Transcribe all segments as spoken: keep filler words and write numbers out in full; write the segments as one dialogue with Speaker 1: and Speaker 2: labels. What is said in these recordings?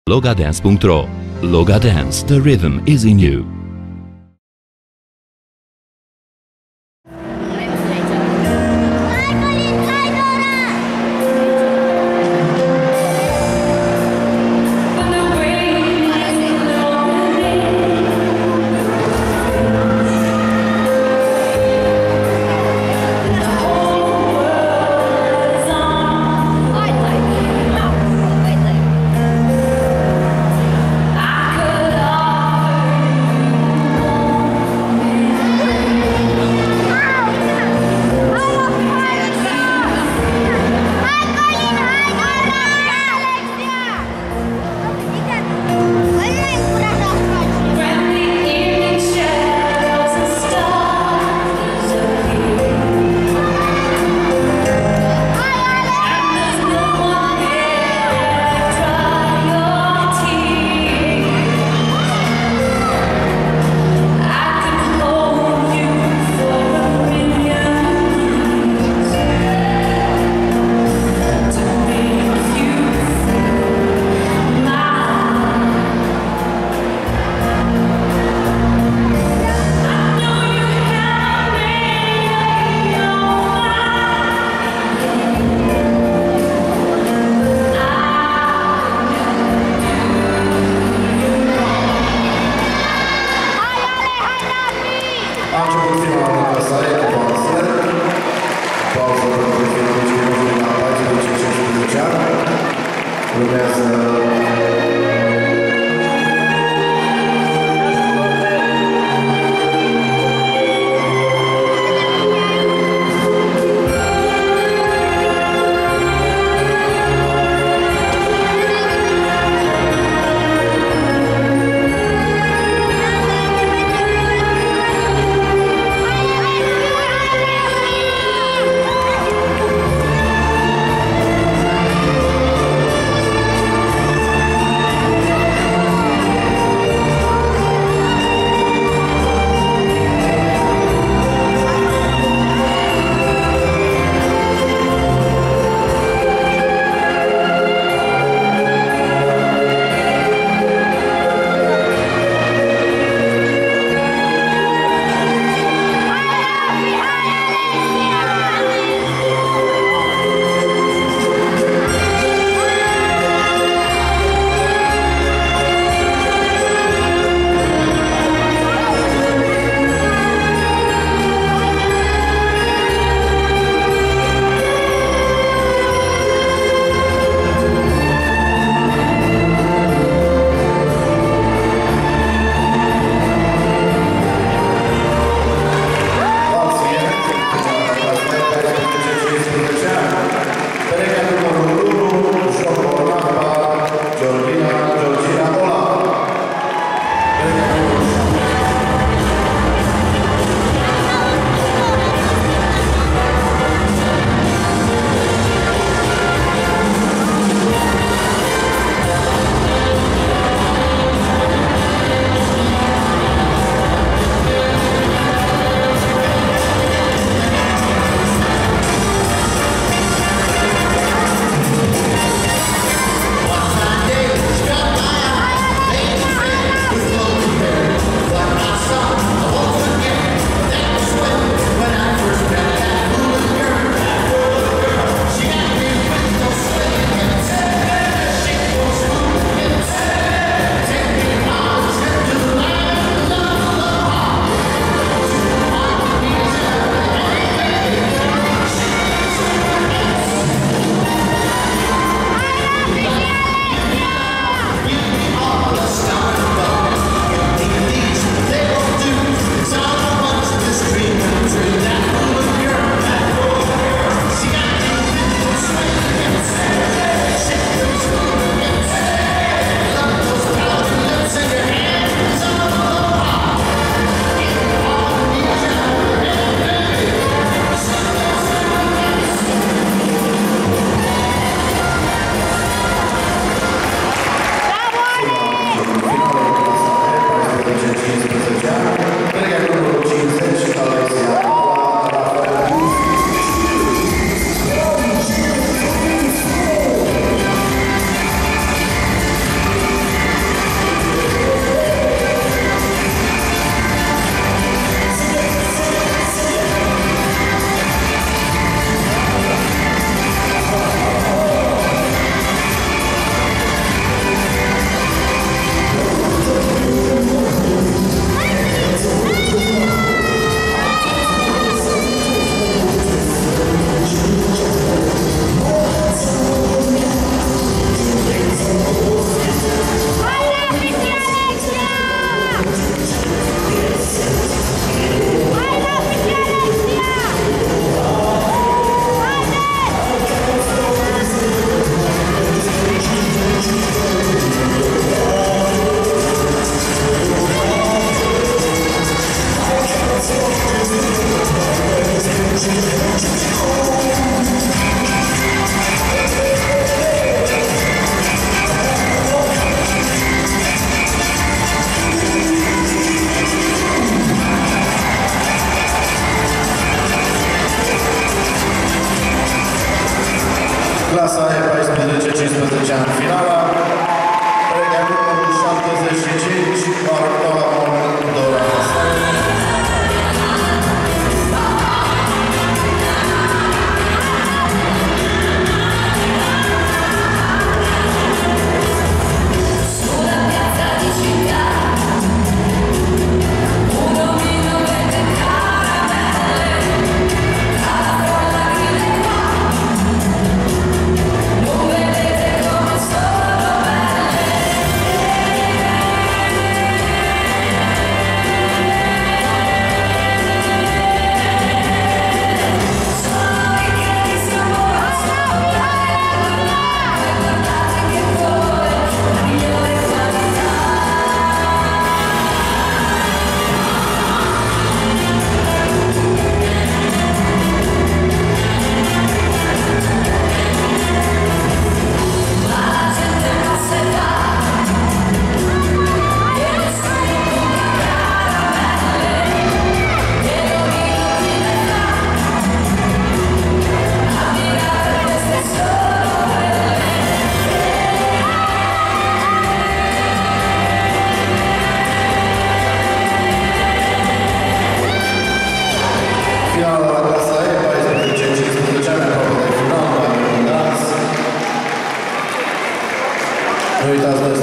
Speaker 1: logadance punct ro. Logadance, the rhythm is in you.
Speaker 2: I could offer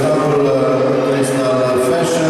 Speaker 2: reprezentantul Crystal Fashion.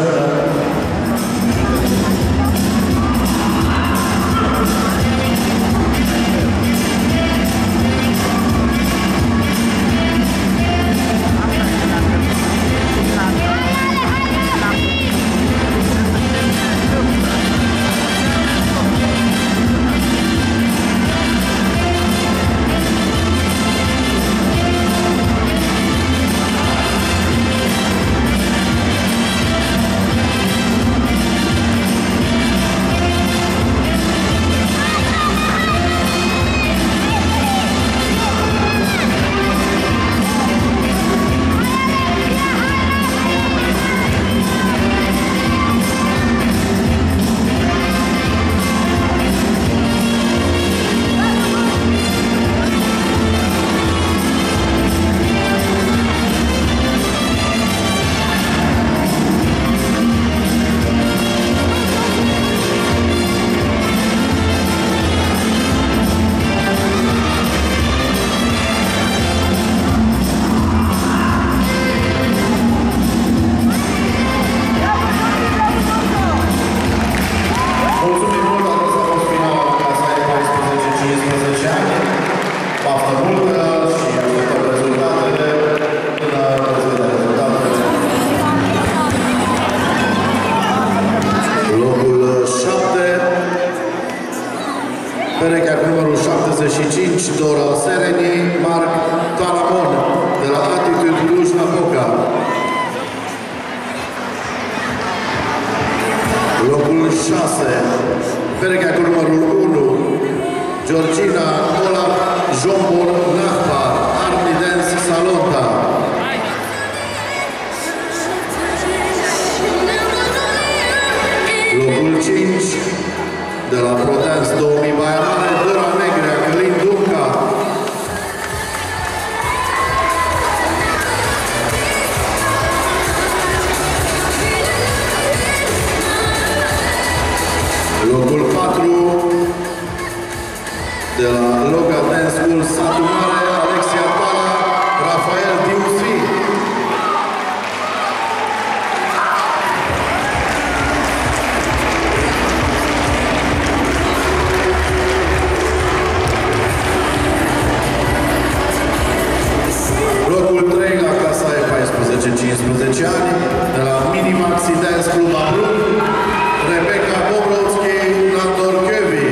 Speaker 2: Perechea cu numărul șaptezeci și cinci, Dora Sereni, Marc Talamon, de la Attitude Cluj-Napoca. Locul șase, perechea cu numărul unu, Georgina Olaf Jombor Nahbar, Army Dance Salonta. Locul cinci, de la ProDance două mii Baia Mare, Dăra Negrea, Călin Dunca. Locul patru, de la Loga Dance School Satu Mare, Alexia Pala, Rafael Diusi. Locul trei la clasa E paisprezece cincisprezece ani, de la Minimaxi Dance Club Abrun, Rebecca Bobrovski, Nandor Kevi.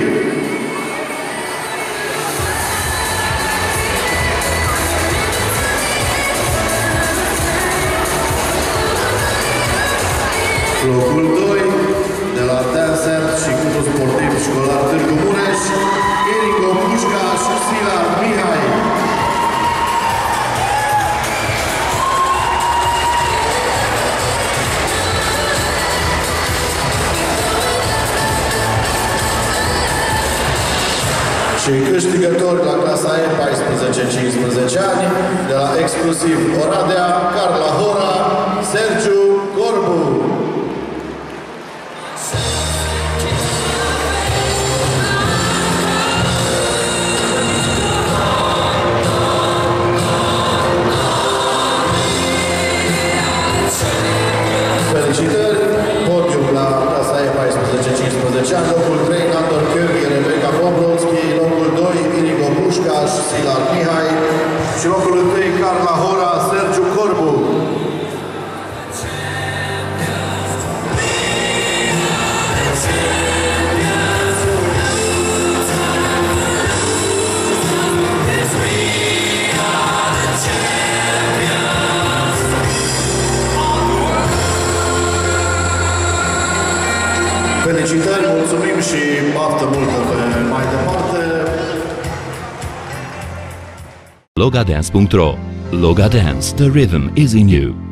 Speaker 2: Locul doi, de la Dancer și Clubul Sportiv Școlar Târgu Mureș, Irico Pușca și Sila Mihai. Și câștigători la clasa E paisprezece cincisprezece ani, de la Exclusiv Oradea, Carla Hora, Sergiu Corbu. Felicitări! Podium la clasa E paisprezece cincisprezece ani, locul trei, Nandor Kevi, Rebecca Bobrovski, locul doi, Irigo Pușca și Silar Mihai și locul întâi, Carla Hora, Sergiu Corbu. Felicitări, mulțumim și baftă multă pe mai departe.
Speaker 1: Logadance punct ro. Logadance, the rhythm is in you.